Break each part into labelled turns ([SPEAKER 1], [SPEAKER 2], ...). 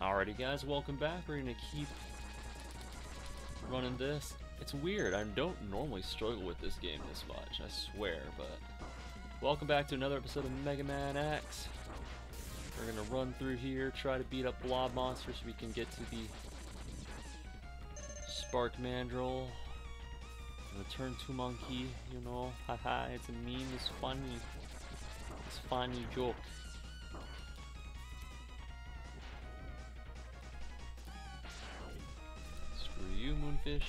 [SPEAKER 1] Alrighty guys, welcome back. We're gonna keep running this. It's weird, I don't normally struggle with this game this much, I swear, but welcome back to another episode of Megaman X. We're gonna run through here, try to beat up blob monsters so we can get to the Spark Mandrill. Return to monkey, you know, haha, it's a meme, it's funny. It's funny joke. Screw you, Moonfish.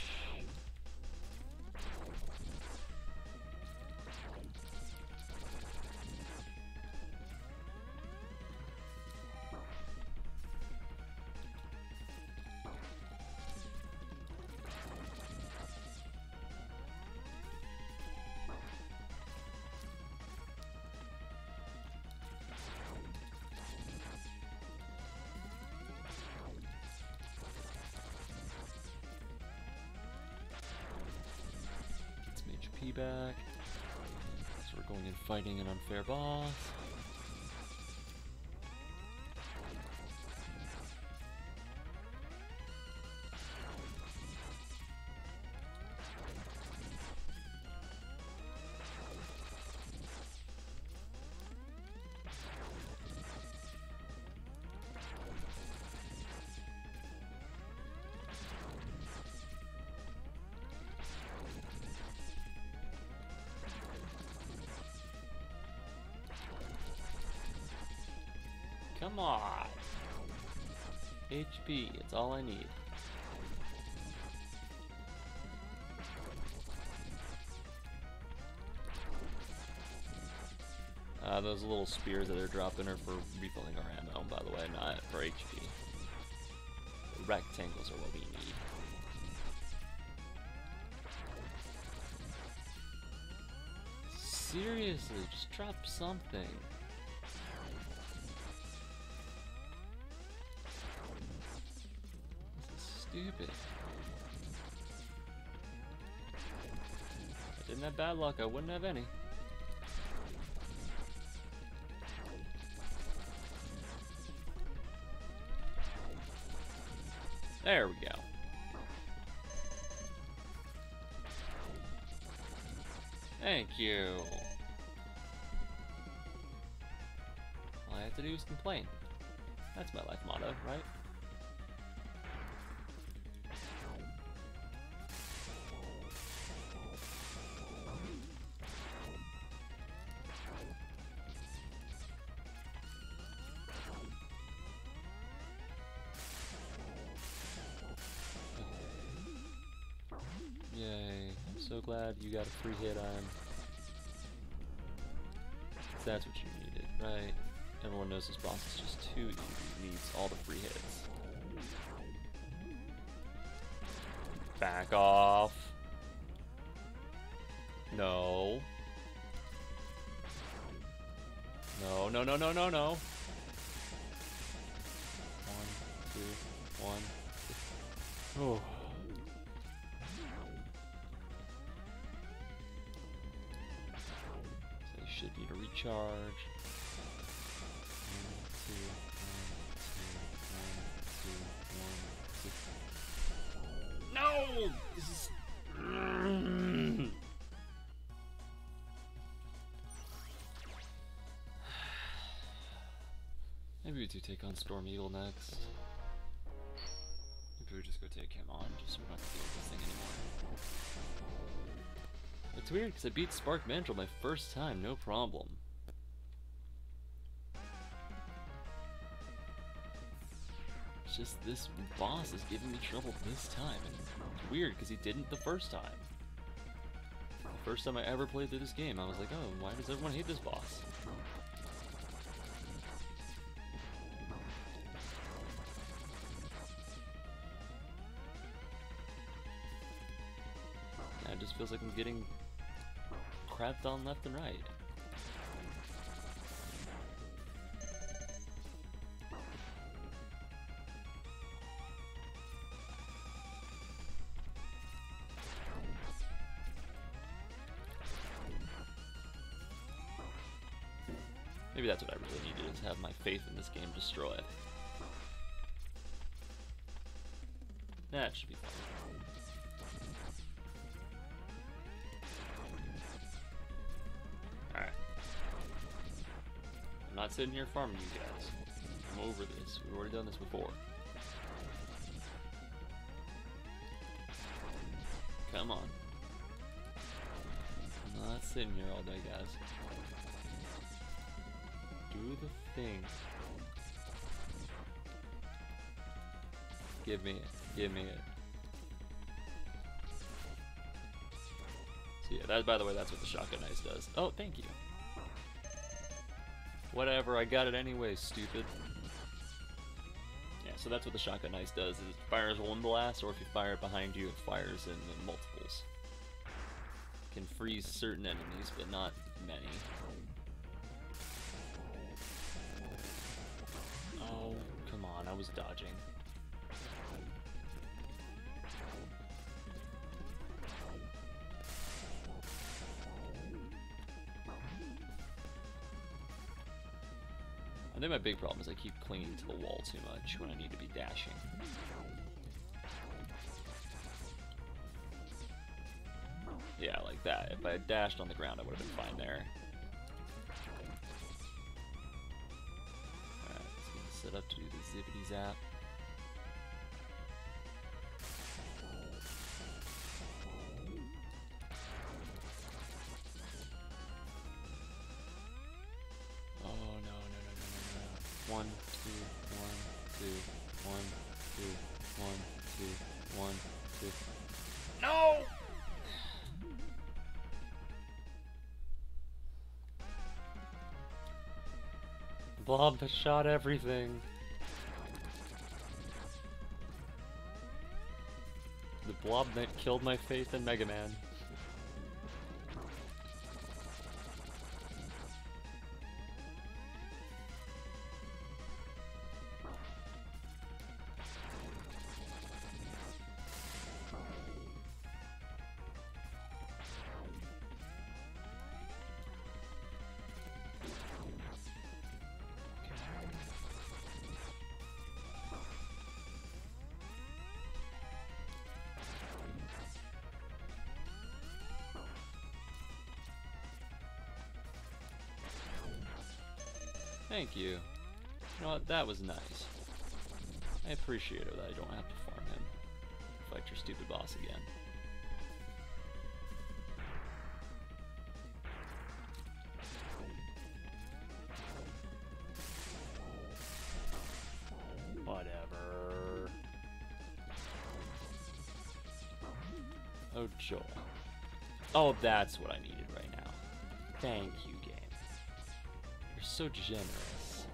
[SPEAKER 1] Back. So we're going and fighting an unfair boss. Come on! HP, it's all I need. Those little spears that they're dropping are for refilling our ammo, by the way, not for HP. The rectangles are what we need. Seriously, just drop something. Stupid. If I didn't have bad luck, I wouldn't have any. There we go. Thank you. All I have to do is complain. That's my life motto, right? Yay, I'm so glad you got a free hit on. That's what you needed, right? Everyone knows this boss is just too easy. It needs all the free hits. Back off. No. No, no, no, no, no, no. 1, 2, 1. Oh. Should need a recharge. 1, 2, 1, 2, 1, 2, 1, 2. No! This is. Maybe we do take on Storm Eagle next. Maybe we just go take him on, just so we don't have to deal with this thing anymore. It's weird because I beat Spark Mandrill my first time, no problem. It's just this boss is giving me trouble this time, and it's weird because he didn't the first time. The first time I ever played through this game, I was like, oh, why does everyone hate this boss? It just feels like I'm getting crapped on left and right. Maybe that's what I really needed, is have my faith in this game destroyed. That should be fun. Alright. I'm not sitting here farming you guys. I'm over this. We've already done this before. Come on. I'm not sitting here all day, guys. Do the thing. Give me it. Give me it. So yeah, that, by the way, that's what the shotgun ice does. Oh, thank you. Whatever, I got it anyway, stupid. Yeah, so that's what the shotgun ice does, is it fires one blast, or if you fire it behind you, it fires in multiples. Can freeze certain enemies, but not many. Oh, come on, I was dodging. I think my big problem is I keep clinging to the wall too much when I need to be dashing. Yeah, like that. If I had dashed on the ground, I would have been fine there. Alright, let's get set up to do the zippity zap. One, two, one, two, one, two, one, two, one, two. No! The blob that shot everything. The blob that killed my faith in Megaman. Thank you. You know what? That was nice. I appreciate it that I don't have to farm him. Fight your stupid boss again. Whatever. Oh, joy. Oh, that's what I needed right now. Thank you, game. You're so generous.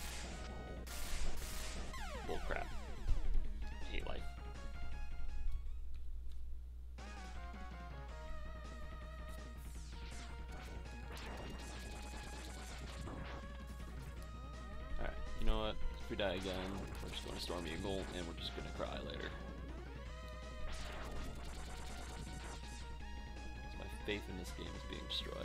[SPEAKER 1] Bull crap. I hate life. Alright, you know what? If we die again, we're just going to Storm Eagle, and we're just going to cry later. My faith in this game is being destroyed.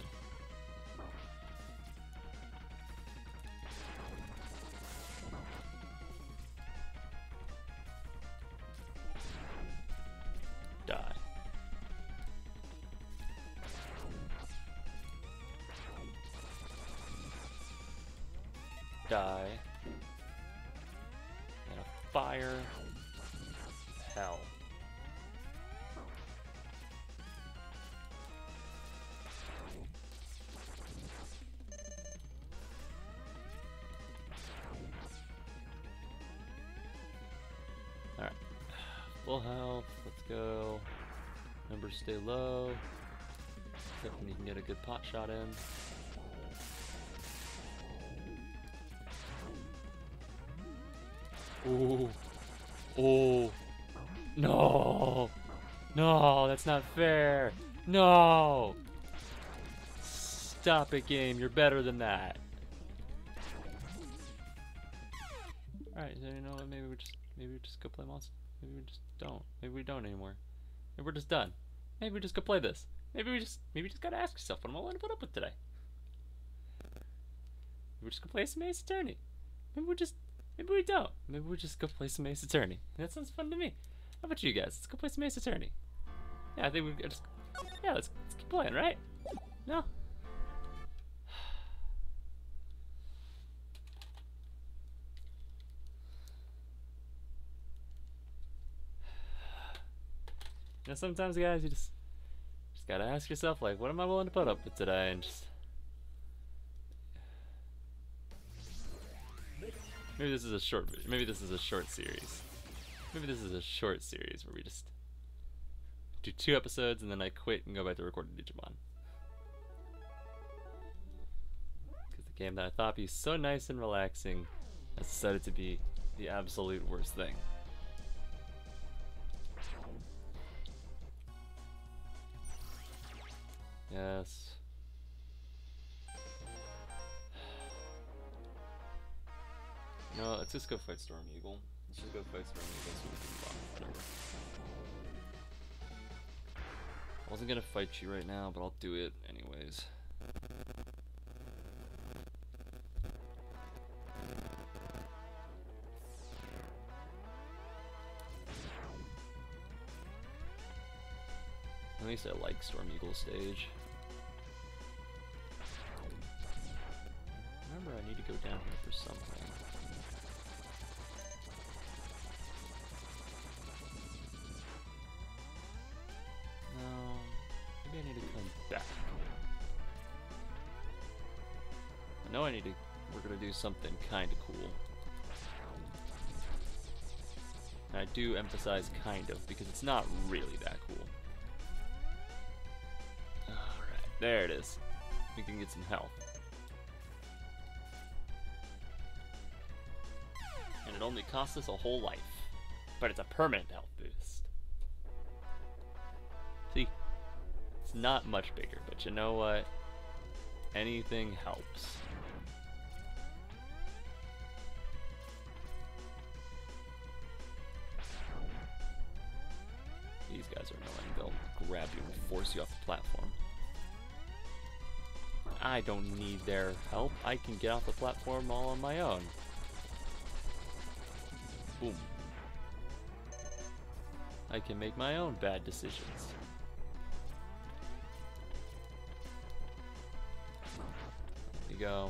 [SPEAKER 1] Die. Die. And a fire. Hell. Alright. Full health. Let's go. Numbers stay low. Except when you can get a good pot shot in. Ooh. Oh. No. No, that's not fair. No. Stop it, game. You're better than that. Alright, so you know what? Maybe we just go play monster. Maybe we just don't. Maybe we don't anymore. Maybe we're just done. Maybe we just go play this. Maybe we just gotta ask yourself what am I willing to put up with today. Maybe we just go play some Ace Attorney. Maybe we don't. Maybe we just go play some Ace Attorney. That sounds fun to me. How about you guys? Let's go play some Ace Attorney. Yeah, I think we've just... Yeah, let's keep playing, right? No? You know, sometimes, guys, you just gotta ask yourself, like, what am I willing to put up with today? And just... Maybe this is a short series. Maybe this is a short series where we just do 2 episodes and then I quit and go back to recording Digimon. Because the game that I thought would be so nice and relaxing has decided to be the absolute worst thing. Yes. No, let's just go fight Storm Eagle. Let's just go fight Storm Eagle so we can block whatever. I wasn't gonna fight you right now, but I'll do it anyways. At least I like Storm Eagle stage. Remember, I need to go down here for something. No, maybe I need to come back. I know we're gonna do something kinda cool. And I do emphasize kind of, because it's not really that cool. Alright, there it is. We can get some health. And it only costs us a whole life. But it's a permanent health boost. See? It's not much bigger, but you know what? Anything helps. These guys are annoying. They'll grab you and force you off the platform. I don't need their help. I can get off the platform all on my own. Boom. I can make my own bad decisions. There you go.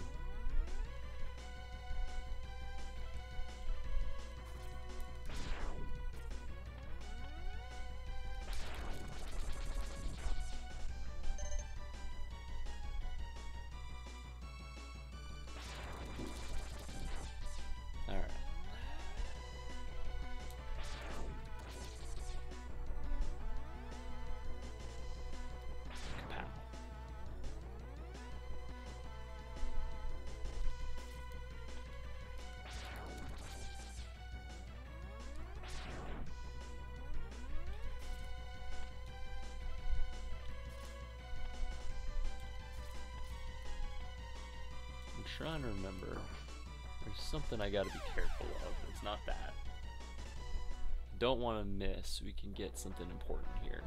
[SPEAKER 1] Trying to remember. There's something I gotta be careful of. It's not that. Don't want to miss. We can get something important here.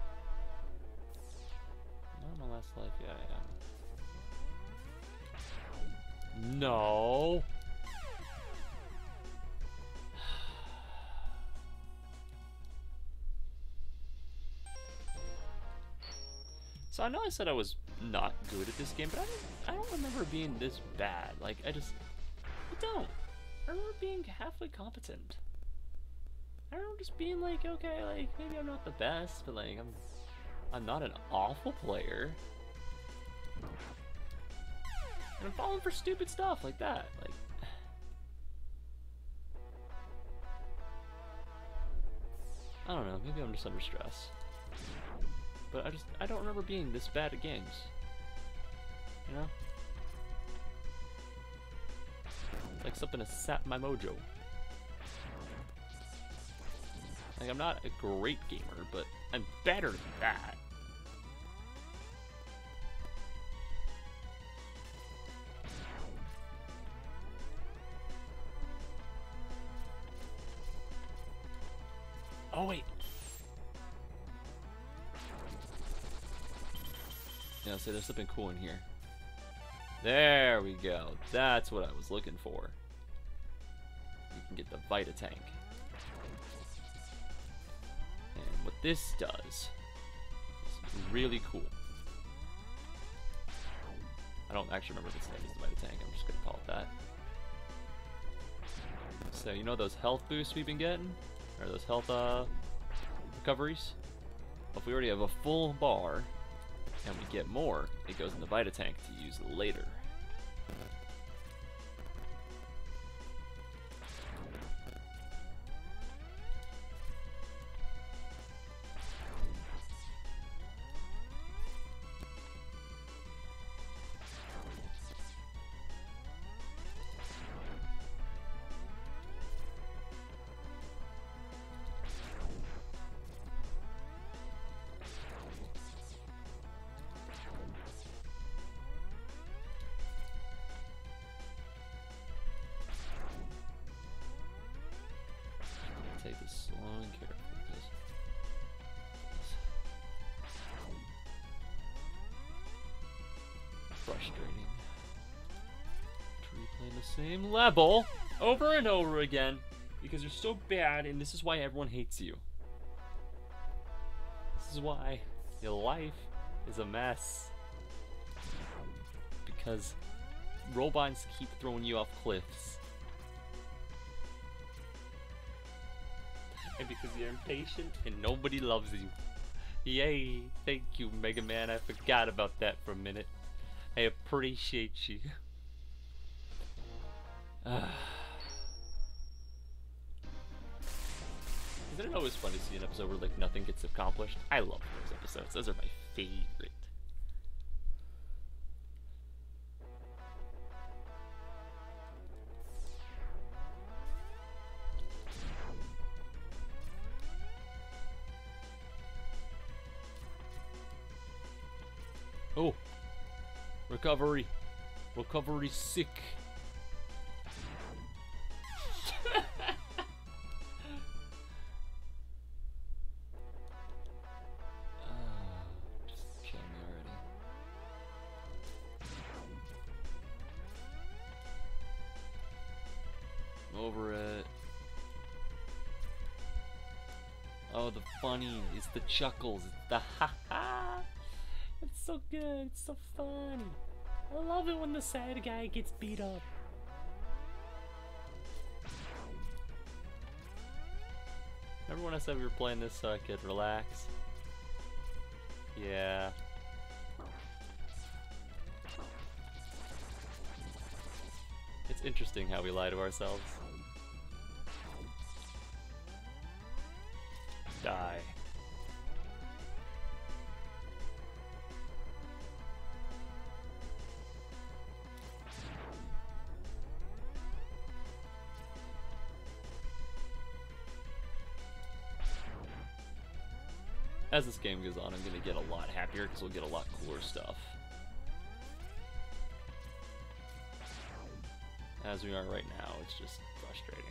[SPEAKER 1] Am I on my last life? Yeah, I am. No. So I know I said I was not good at this game, but I don't remember being this bad. Like, I don't. I remember being halfway competent. I remember just being like, okay, like, maybe I'm not the best, but like, I'm not an awful player. And I'm falling for stupid stuff like that. Like, I don't know, maybe I'm just under stress. But I don't remember being this bad at games. You know? Like something to sap my mojo. Like, I'm not a great gamer, but I'm better than that. Oh, wait. Yeah, so there's something cool in here. There we go. That's what I was looking for. You can get the Vita Tank. this does is really cool. I don't actually remember if it's named as the Vita Tank. I'm just gonna call it that. So you know those health boosts we've been getting, or those health recoveries? Well, if we already have a full bar and we get more, it goes in the Vita Tank to use later. Take this slow and careful because it's frustrating to replay the same level over and over again because you're so bad, and this is why everyone hates you. This is why your life is a mess, because robots keep throwing you off cliffs. And because you're impatient and nobody loves you. Yay! Thank you, Megaman. I forgot about that for a minute. I appreciate you. Isn't it always fun to see an episode where like nothing gets accomplished? I love those episodes. Those are my favorite. Oh, recovery. Recovery sick. Just kill me already. I'm over it. Oh, the funny. It's the chuckles. It's the ha ha. It's so good, it's so funny. I love it when the sad guy gets beat up. Remember when I said we were playing this so I could relax? Yeah. It's interesting how we lie to ourselves. Die. As this game goes on, I'm going to get a lot happier because we'll get a lot cooler stuff. As we are right now, it's just frustrating.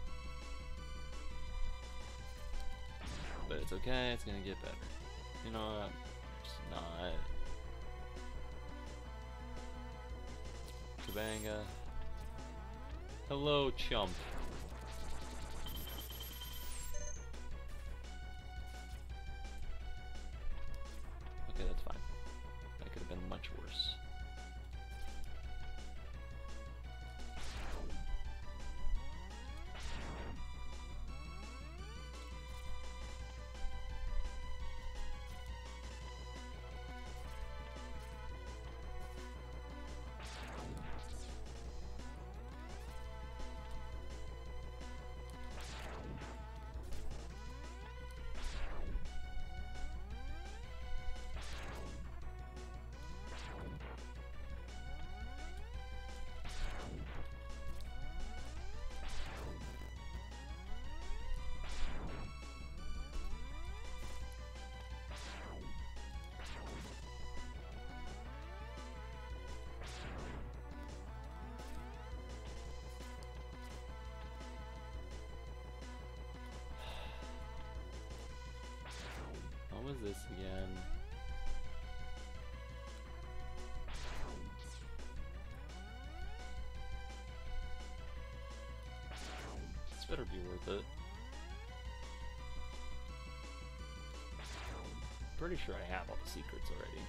[SPEAKER 1] But it's okay, it's going to get better. You know what? I'm just not. Kabanga. Hello, chump. Okay, that's fine. That could have been much worse. What was this again? This better be worth it. pretty sure I have all the secrets already.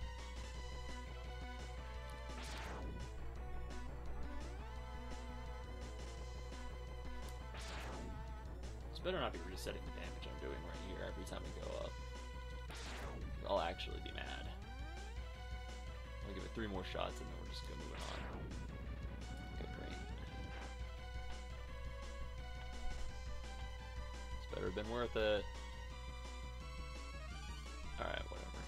[SPEAKER 1] This better not be resetting the damage I'm doing right here every time we go up. I'll actually be mad. I'll give it 3 more shots and then we're just gonna move on. Okay, great. This better have been worth it. Alright, whatever.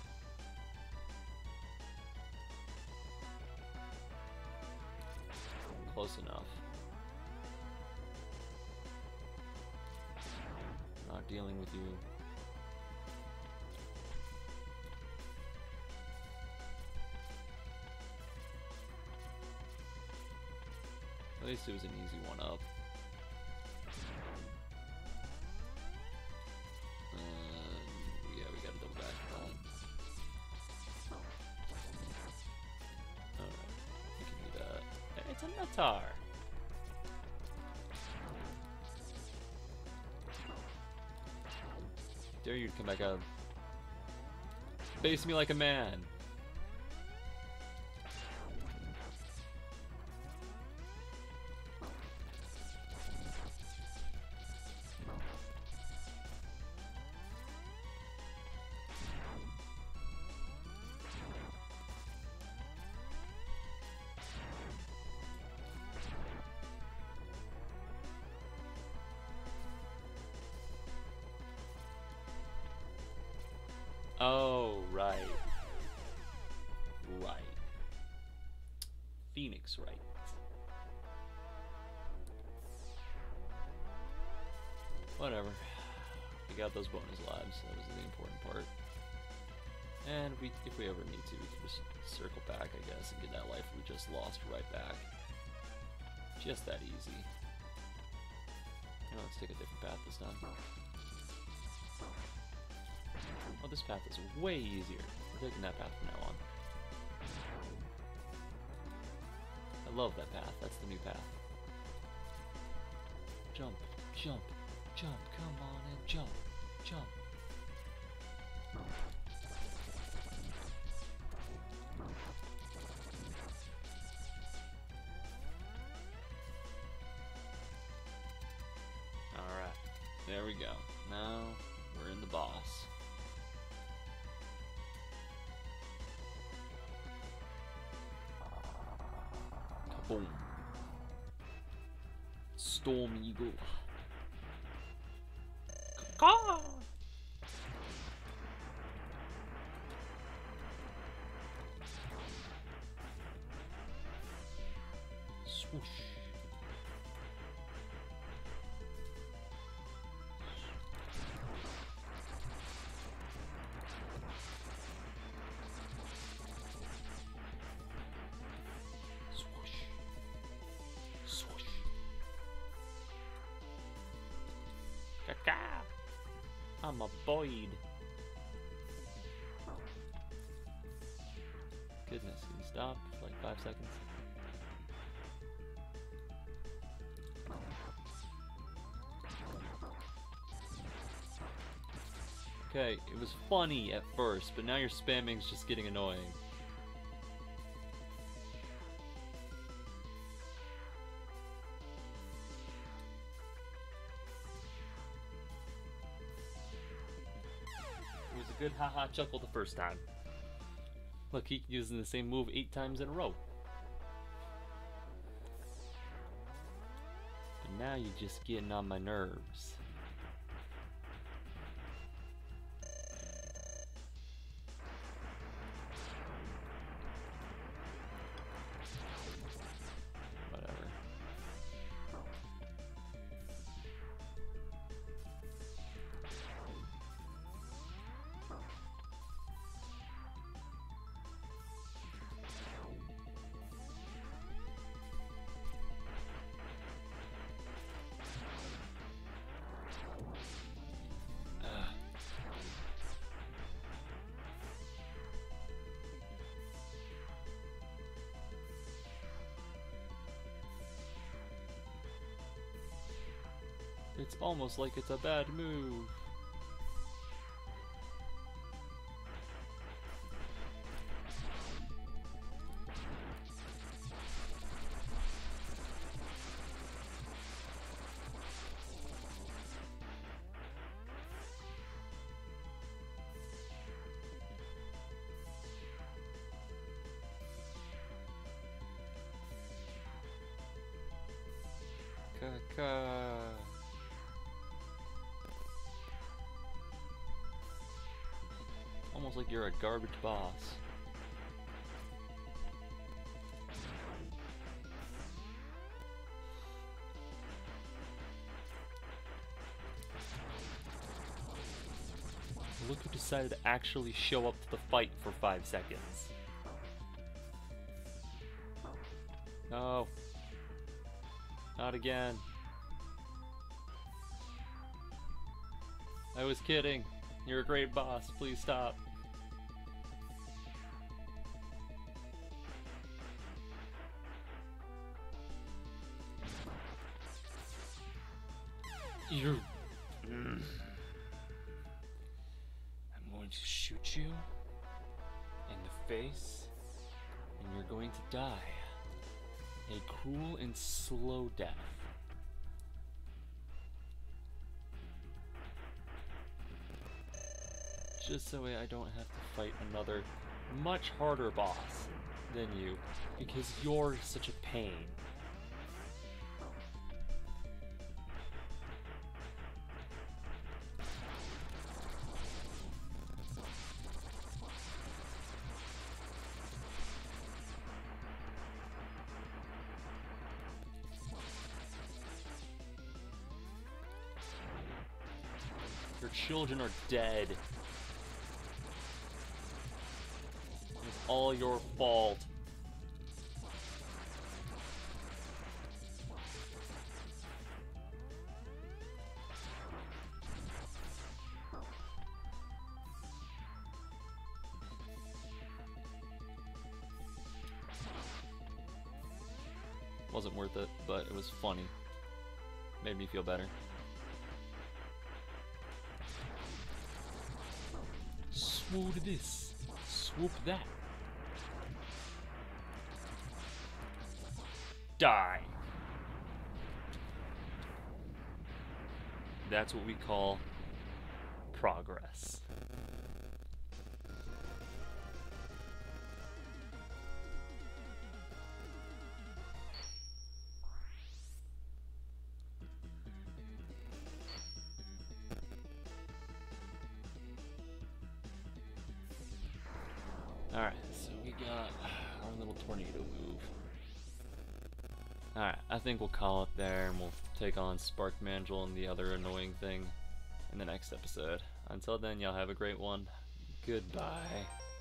[SPEAKER 1] Close enough. Not dealing with you. At least it was an easy one up. Yeah, we gotta double back for that. Alright, we can do that. Hey, it's a Natar! Dare you to come back up. Face me like a man! Oh, right. Right. Phoenix, right. Whatever. We got those bonus lives, that was the important part. And if we ever need to, we can just circle back, I guess, and get that life we just lost right back. Just that easy. You know, let's take a different path this time. Oh, this path is way easier. We're taking that path from now on. I love that path. That's the new path. Jump, jump, jump. Come on and jump, jump. Alright, there we go. Now we're in the boss. Boom. Storm Eagle. Caw! Swoosh. I'm a Boyd. Goodness, can you stop for like 5 seconds? Okay, it was funny at first, but now your spamming's just getting annoying. Good haha chuckle the first time. Look, he using the same move 8 times in a row. But now you're just getting on my nerves. Whatever. It's almost like it's a bad move. Almost like you're a garbage boss. Look who decided to actually show up to the fight for 5 seconds. No. Not again. I was kidding. You're a great boss. Please stop. You're... I'm going to shoot you in the face, and you're going to die. A cruel and slow death. Just so I don't have to fight another much harder boss than you, because you're such a pain. Your children are dead. It's all your fault. Wasn't worth it, but it was funny. Made me feel better. Swoop this, swoop that. Die. That's what we call progress. Alright, so we got our little tornado move. Alright, I think we'll call it there, and we'll take on Spark Mandrill and the other annoying thing in the next episode. Until then, y'all have a great one. Goodbye.